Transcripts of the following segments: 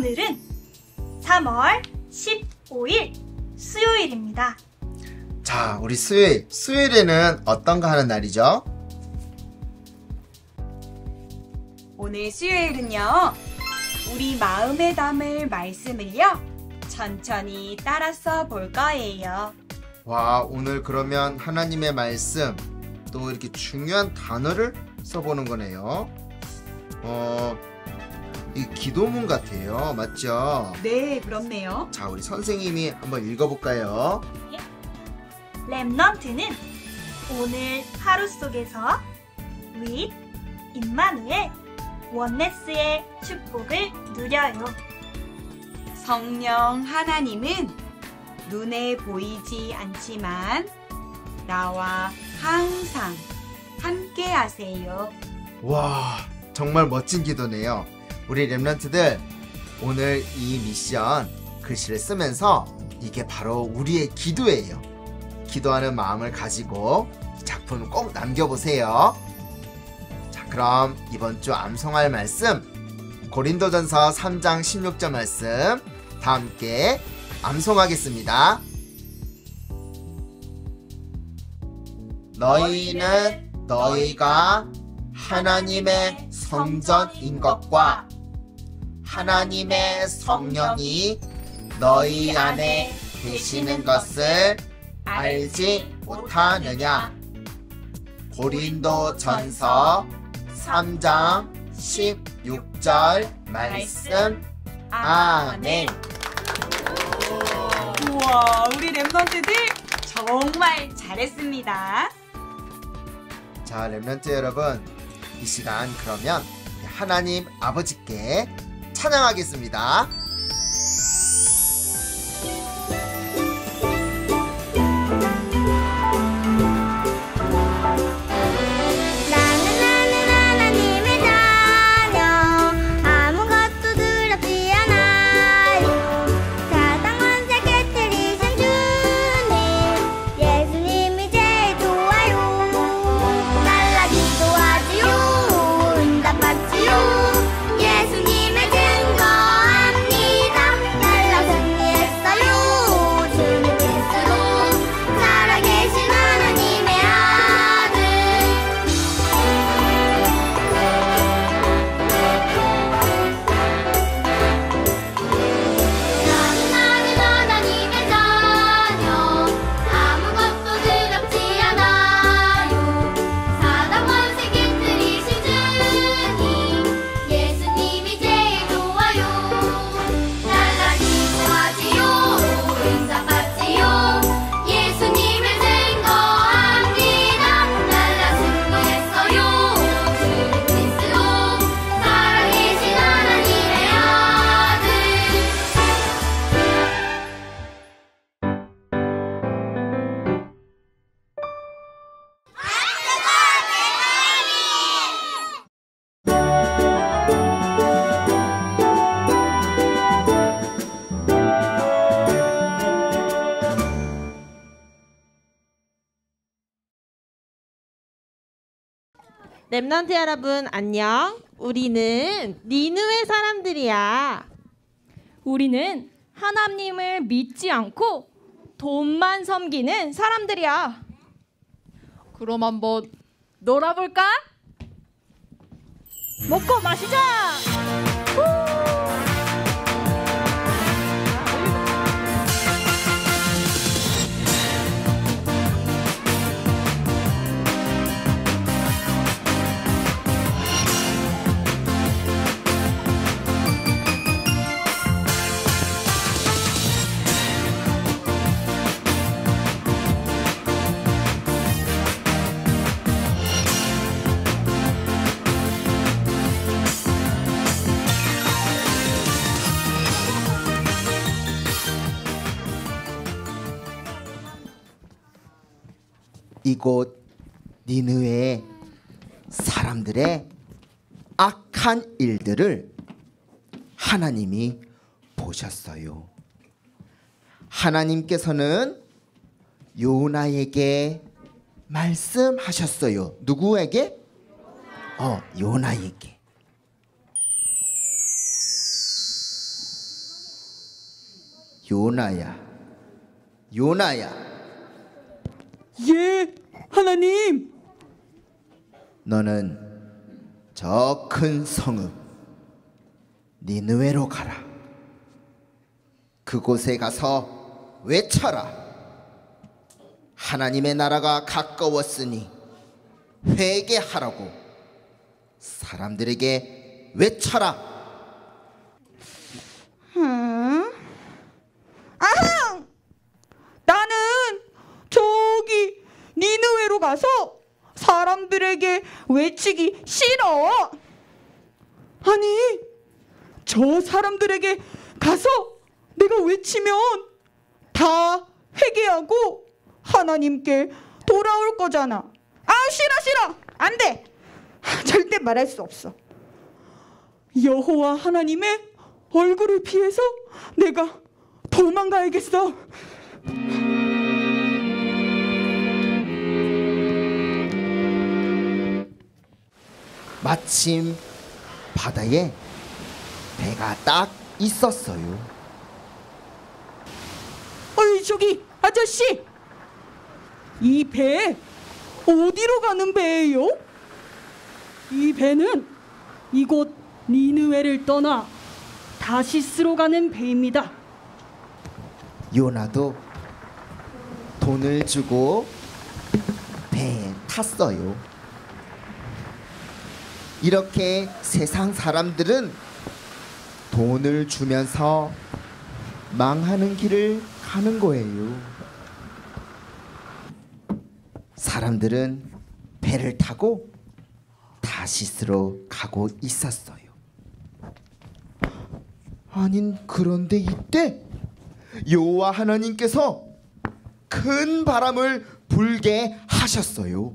오늘은 3월 15일 수요일입니다. 자, 우리 수요일에는 어떤 거 하는 날이죠? 오늘 수요일은요, 우리 마음에 담을 말씀을요, 천천히 따라서 볼 거예요. 와, 오늘 그러면 하나님의 말씀, 또 이렇게 중요한 단어를 써보는 거네요. 이 기도문 같아요. 맞죠? 네, 그렇네요. 자, 우리 선생님이 한번 읽어볼까요? 렘넌트는 오늘 하루 속에서 with 임마누엘 원네스의 축복을 누려요. 성령 하나님은 눈에 보이지 않지만 나와 항상 함께 하세요. 와, 정말 멋진 기도네요. 우리 렘넌트들, 오늘 이 미션 글씨를 쓰면서 이게 바로 우리의 기도예요. 기도하는 마음을 가지고 이 작품을 꼭 남겨보세요. 자, 그럼 이번 주 암송할 말씀, 고린도전서 3장 16절 말씀 다 함께 암송하겠습니다. 너희는 너희가 하나님의 성전인 것과 하나님의 성령이 너희 안에 계시는 것을 알지 못하느냐. 고린도전서 3장 16절 말씀. 아멘. 우와, 우리 렘넌트들 정말 잘했습니다. 자, 렘넌트 여러분, 이 시간 그러면 하나님 아버지께 찬양하겠습니다. 예수님의 증거합니다. 렘넌트 여러분 안녕. 우리는 니느웨 사람들이야. 우리는 하나님을 믿지 않고 돈만 섬기는 사람들이야. 그럼 한번 놀아볼까? 먹고 마시자. 이곳 니느웨 사람들의 악한 일들을 하나님이 보셨어요. 하나님께서는 요나에게 말씀하셨어요. 누구에게? 요나에게. 요나야, 요나야, 예, 하나님. 너는 저 큰 성읍 니느웨로 가라. 그곳에 가서 외쳐라. 하나님의 나라가 가까웠으니 회개하라고 사람들에게 외쳐라. 아항! 나는 저기 니느웨로 가서 사람들에게 외치기 싫어. 아니, 저 사람들에게 가서 내가 외치면 다 회개하고 하나님께 돌아올 거잖아. 아, 싫어. 안 돼. 절대 말할 수 없어. 여호와 하나님의 얼굴을 피해서 내가 도망가야겠어. 마침 바다에 배가 딱 있었어요. 어이, 저기 아저씨, 이 배 어디로 가는 배예요? 이 배는 이곳 니느웨를 떠나 다시스로 가는 배입니다. 요나도 돈을 주고 배에 탔어요. 이렇게 세상 사람들은 돈을 주면서 망하는 길을 가는 거예요. 사람들은 배를 타고 다시스로 가고 있었어요. 아닌 그런데 이때 여호와 하나님께서 큰 바람을 불게 하셨어요.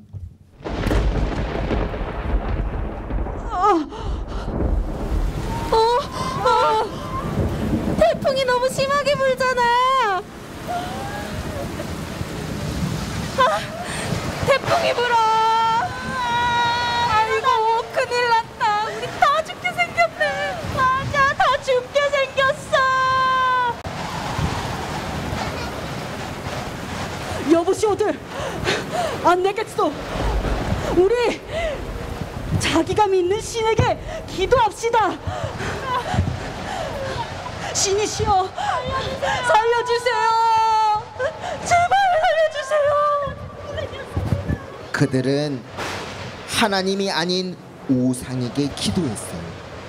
태풍이 너무 심하게 불잖아. 태풍이 불어. 아이고, 큰일 났다. 우리 다 죽게 생겼네. 맞아, 다 죽게 생겼어. 여보시오들, 안 되겠어. 우리 자기가 믿는 신에게 기도합시다. 신이시여, 살려주세요. 제발 살려주세요. 그들은 하나님이 아닌 우상에게 기도했어요.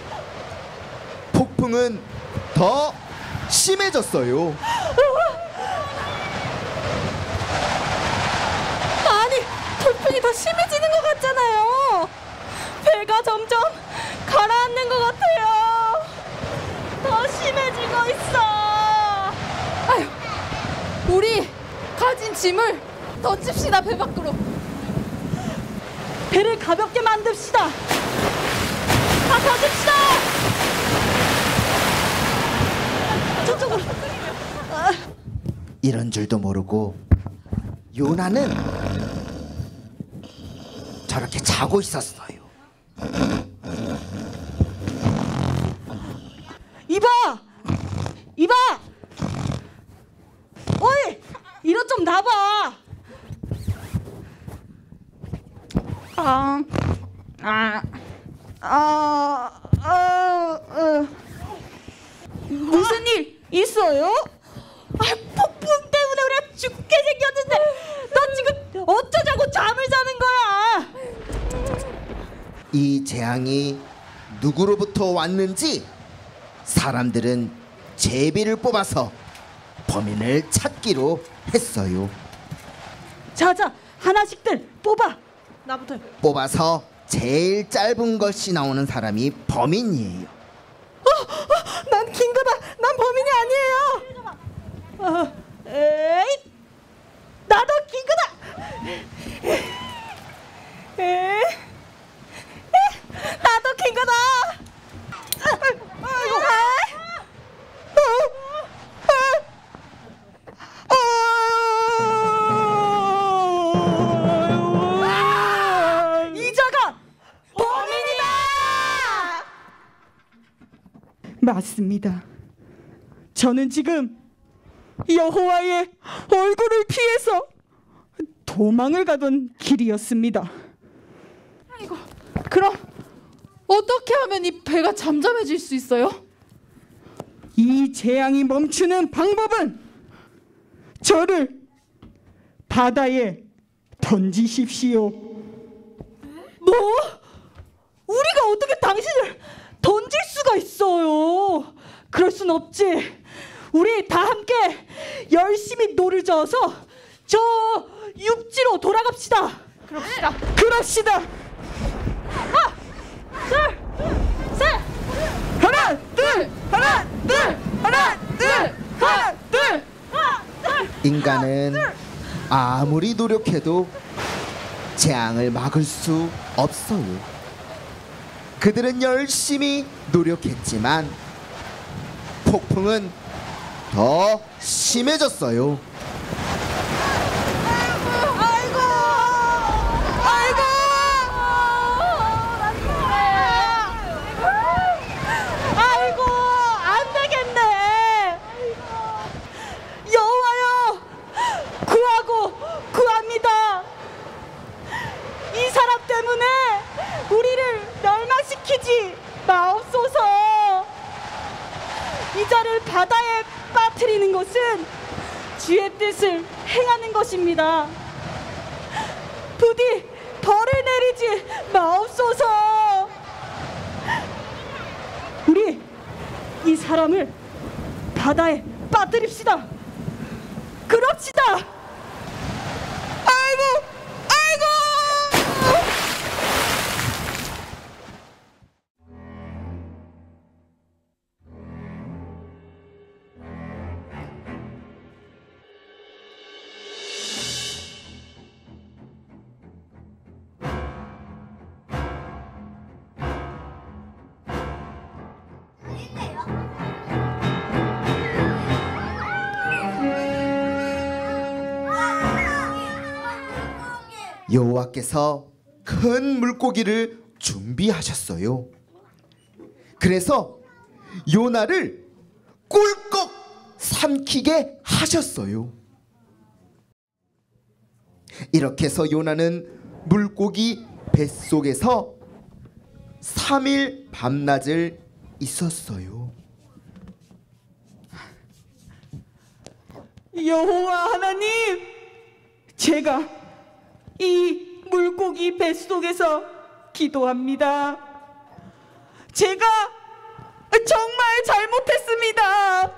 폭풍은 더 심해졌어요. 아니, 돌풍이 더 심해지는 것 같잖아요. 배가 점점 가라앉는 것 같아요. 더 심해지고 있어. 아휴, 우리 가진 짐을 던집시다, 배 밖으로. 배를 가볍게 만듭시다. 다 던집시다. 저쪽으로. 이런 줄도 모르고 요나는 저렇게 자고 있었어요. 이봐! 어이! 이것 좀 놔봐! 무슨 일 있어요? 폭풍 때문에 우리가 죽게 생겼는데 너 지금 어쩌자고 잠을 자는 거야? 이 재앙이 누구로부터 왔는지 사람들은 제비를 뽑아서 범인을 찾기로 했어요. 자자, 하나씩들 뽑아. 나부터. 뽑아서 제일 짧은 것이 나오는 사람이 범인이에요. 난 킹거다. 난 범인이 아니에요. 에이, 나도 킹거다. 나도 킹거다. 이자가 범인이다. 맞습니다. 저는 지금 여호와의 얼굴을 피해서 도망을 가던 길이었습니다. 그럼 어떻게 하면 이 배가 잠잠해질 수 있어요? 이 재앙이 멈추는 방법은 저를 바다에 던지십시오. 뭐? 우리가 어떻게 당신을 던질 수가 있어요? 그럴 순 없지. 우리 다 함께 열심히 노를 저어서 저 육지로 돌아갑시다. 그럽시다. 하나, 둘, 하나, 둘, 하나, 둘, 하나, 둘. 인간은 아무리 노력해도 재앙을 막을 수 없어요. 그들은 열심히 노력했지만 폭풍은 더 심해졌어요. 아이고, 안 되겠네. 여호와여, 구합니다. 이 사람 때문에 우리를 멸망시키지 마옵소서. 이 자를 바다에 빠뜨리는 것은 주의 뜻을 행하는 것입니다. 부디 벌을 내리지 마옵소서. 우리 이 사람을 바다에 빠뜨립시다. 그럽시다. 아이고. 여호와께서 큰 물고기를 준비하셨어요. 그래서 요나를 꿀꺽 삼키게 하셨어요. 이렇게 해서 요나는 물고기 뱃속에서 3일 밤낮을 있었어요. 여호와 하나님, 제가 이 물고기 뱃속에서 기도합니다. 제가 정말 잘못했습니다.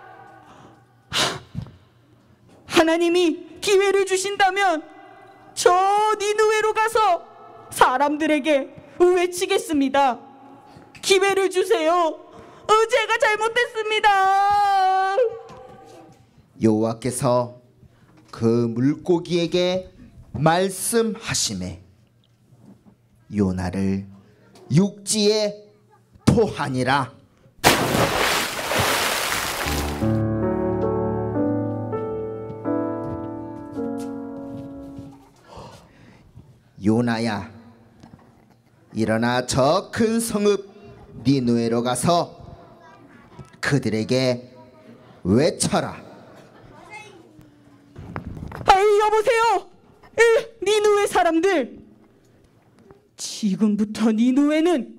하나님이 기회를 주신다면 저 니느웨로 가서 사람들에게 외치겠습니다. 기회를 주세요. 제가 잘못했습니다. 여호와께서 그 물고기에게 말씀하시매 요나를 육지에 토하니라. 요나야, 일어나 저 큰 성읍 니느웨로 가서 그들에게 외쳐라. 여보세요, 니느웨 사람들. 지금부터 니느웨는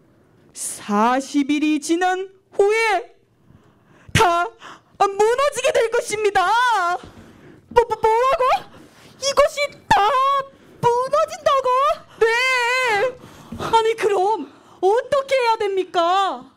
40일이 지난 후에 다 무너지게 될 것입니다. 뭐라고? 이것이 다 무너진다고? 네. 아니, 그럼 어떻게 해야 됩니까?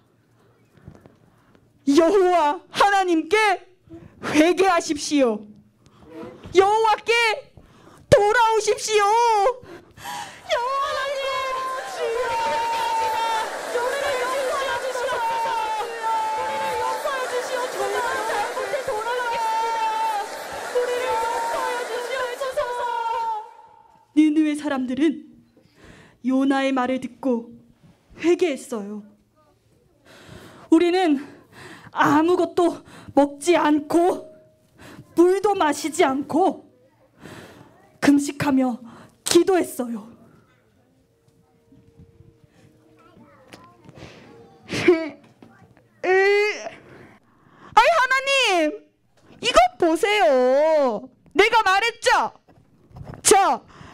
여호와 하나님께 회개하십시오. 여호와께 돌아오십시오. 여호와 하나님, 주여, 우리를 용서하여 주시옵소서. 우리를 용서하여 주시옵소서. 잘못해 돌아가겠습니다. 우리를 용서하여 주시옵소서. 니느웨 사람들은 요나의 말을 듣고 회개했어요. 우리는 아무것도 먹지 않고 물도 마시지 않고 금식하며 기도했어요. 아이, 하나님, 이거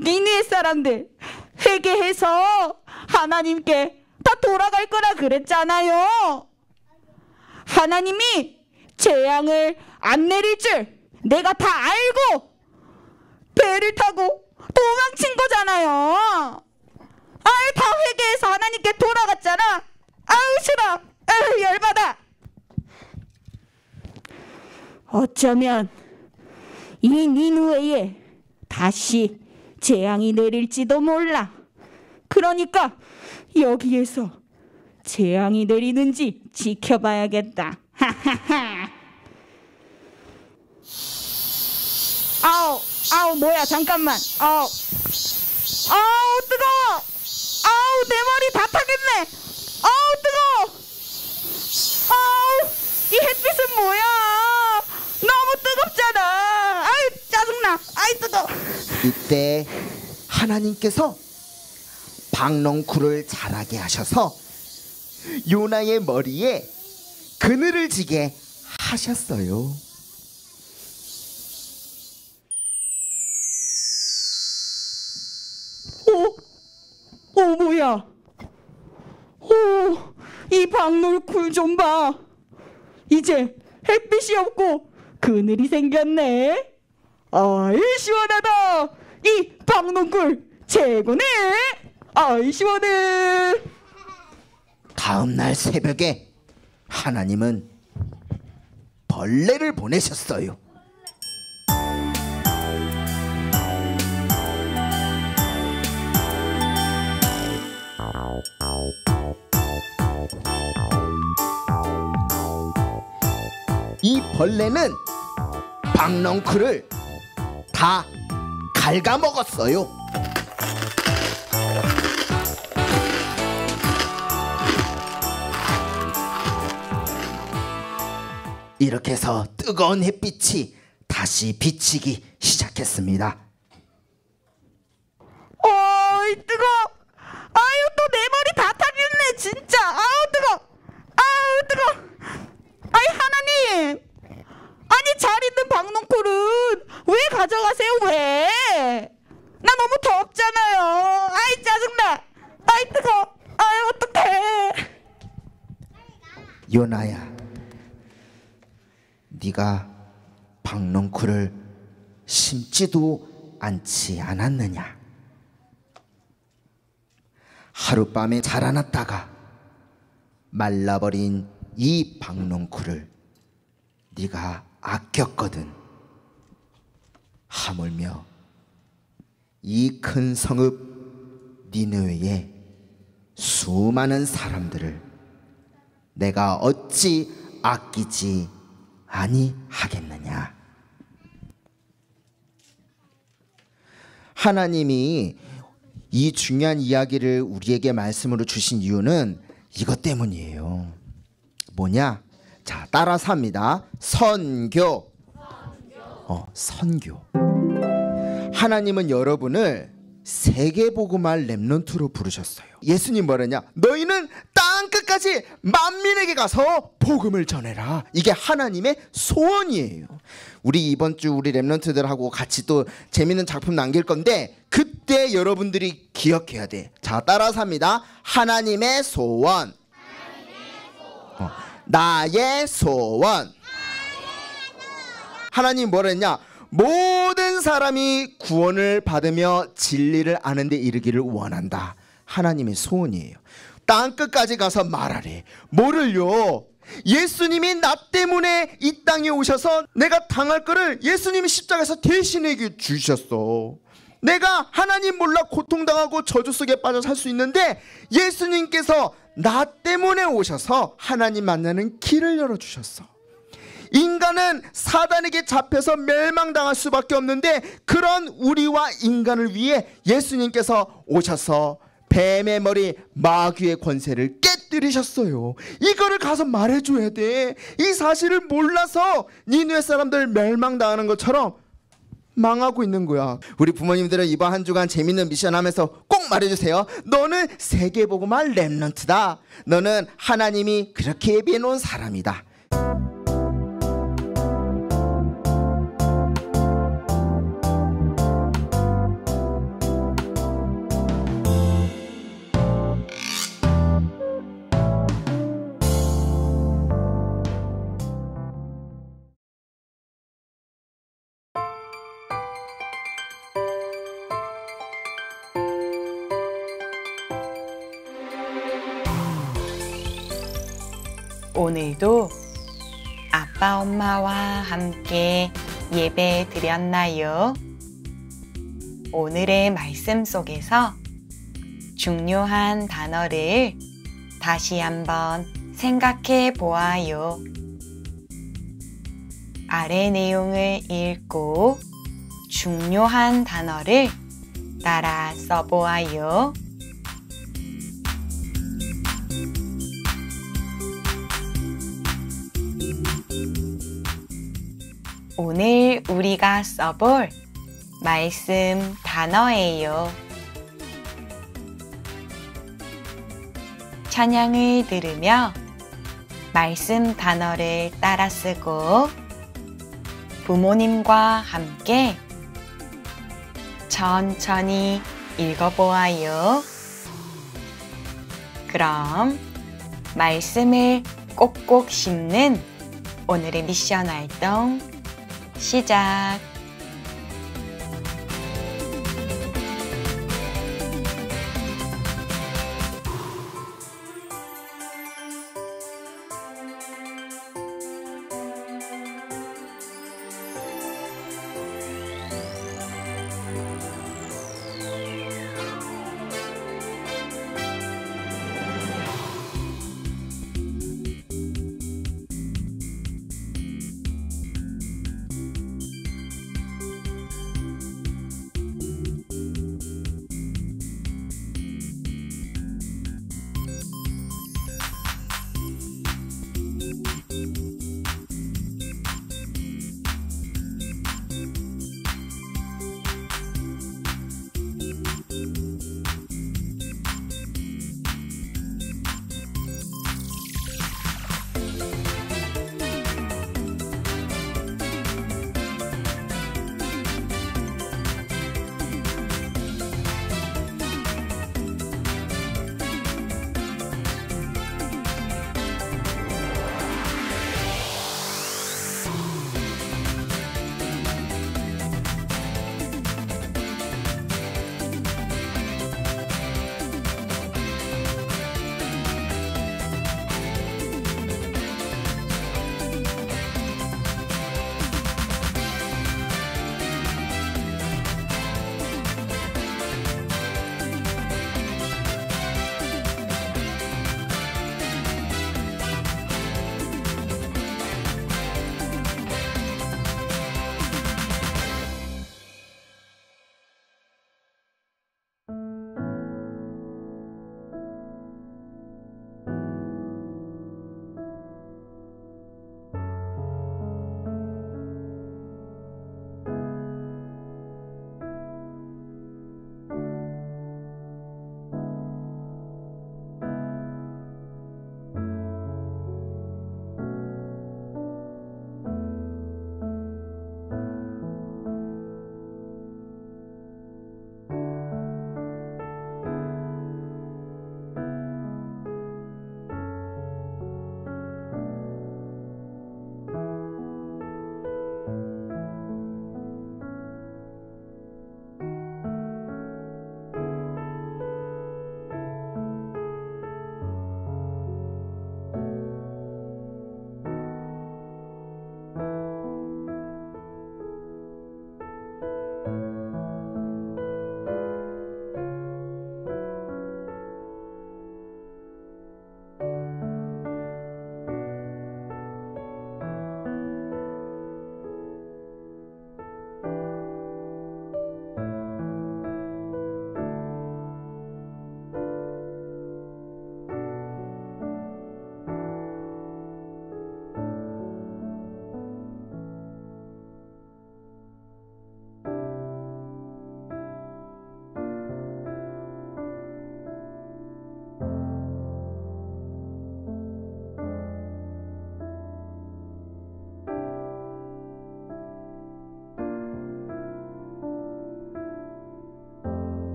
니느의 사람들 회개해서 하나님께 다 돌아갈 거라 그랬잖아요. 하나님이 재앙을 안 내릴 줄 내가 다 알고 배를 타고 도망친 거잖아요. 아유, 다 회개해서 하나님께 돌아갔잖아. 아유, 싫어. 아유, 열받아. 어쩌면 이 니느웨에 다시 재앙이 내릴지도 몰라. 그러니까 여기에서 재앙이 내리는지 지켜봐야겠다. 아우, 뭐야, 잠깐만. 아우, 뜨거워. 아우, 내 머리 다 타겠네. 아우, 뜨거워. 아우, 이 햇빛은 뭐야? 너무 뜨겁잖아. 아유, 짜증나. 아이, 뜨거워. 이때 하나님께서 박넝쿨을 자라게 하셔서 요나의 머리에 그늘을 지게 하셨어요. 뭐야? 이 박넝쿨 좀 봐. 이제 햇빛이 없고 그늘이 생겼네. 아이, 시원하다. 이 박넝쿨 최고네. 아이, 시원해. 다음날 새벽에 하나님은 벌레를 보내셨어요. 이 벌레는 박넝쿨을 다 갉아먹었어요. 이렇게 해서 뜨거운 햇빛이 다시 비치기 시작했습니다. 어이, 뜨거워. 아유, 또 내 머리 다 타겠네, 진짜. 아우, 뜨거워. 아우, 뜨거워. 아이, 하나님. 아니, 잘 있는 박넝쿨은 왜 가져가세요? 왜? 나 너무 덥잖아요. 아이, 짜증나. 아이, 뜨거워. 아유, 어떡해. 요나야, 네가 박넝쿨을 심지도 않지 않았느냐? 하룻밤에 자라났다가 말라버린 이 박넝쿨을 네가 아꼈거든. 하물며 이 큰 성읍 니느웨의 수많은 사람들을 내가 어찌 아끼지 아니하겠느냐. 하나님이 이 중요한 이야기를 우리에게 말씀으로 주신 이유는 이것 때문이에요. 뭐냐? 자, 따라서 합니다. 선교. 선교. 하나님은 여러분을 세계복음할 렘넌트로 부르셨어요. 예수님 뭐랬냐? 너희는 땅 끝까지 만민에게 가서 복음을 전해라. 이게 하나님의 소원이에요. 우리 이번 주 우리 렘넌트들하고 같이 또 재밌는 작품 남길 건데 그때 여러분들이 기억해야 돼. 자, 따라서 합니다. 하나님의 소원. 나의 소원. 하나님 뭐랬냐? 모든 사람이 구원을 받으며 진리를 아는 데 이르기를 원한다. 하나님의 소원이에요. 땅끝까지 가서 말하래. 뭐를요? 예수님이 나 때문에 이 땅에 오셔서 내가 당할 거를 예수님이 십자가에서 대신에게 주셨어. 내가 하나님 몰라 고통당하고 저주 속에 빠져 살 수 있는데 예수님께서 나 때문에 오셔서 하나님 만나는 길을 열어주셨어. 인간은 사단에게 잡혀서 멸망당할 수밖에 없는데 그런 우리와 인간을 위해 예수님께서 오셔서 뱀의 머리 마귀의 권세를 깨뜨리셨어요. 이거를 가서 말해줘야 돼. 이 사실을 몰라서 니느웨 사람들 멸망당하는 것처럼 망하고 있는 거야. 우리 부모님들은 이번 한 주간 재밌는 미션 하면서 꼭 말해주세요. 너는 세계복음할 렘넌트다. 너는 하나님이 그렇게 예비해 놓은 사람이다. 오늘도 아빠 엄마와 함께 예배 드렸나요? 오늘의 말씀 속에서 중요한 단어를 다시 한번 생각해 보아요. 아래 내용을 읽고 중요한 단어를 따라 써보아요. 오늘 우리가 써볼 말씀 단어예요. 찬양을 들으며 말씀 단어를 따라 쓰고 부모님과 함께 천천히 읽어보아요. 그럼 말씀을 꼭꼭 씹는 오늘의 미션 활동 시작!